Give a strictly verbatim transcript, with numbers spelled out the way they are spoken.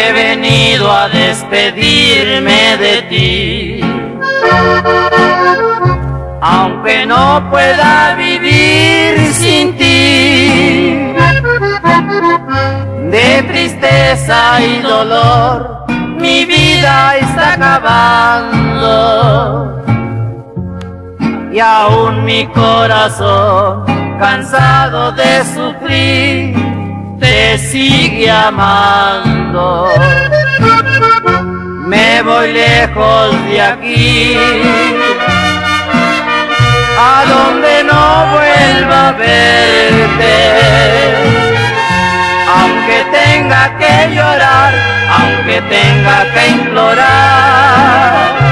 he venido a despedirme de ti. Aunque no pueda vivir sin ti, de tristeza y dolor mi vida está acabando, y aún mi corazón, cansado de sufrir, te sigue amando. Me voy lejos de aquí, a donde no vuelva a verte, aunque tenga que llorar, aunque tenga que implorar.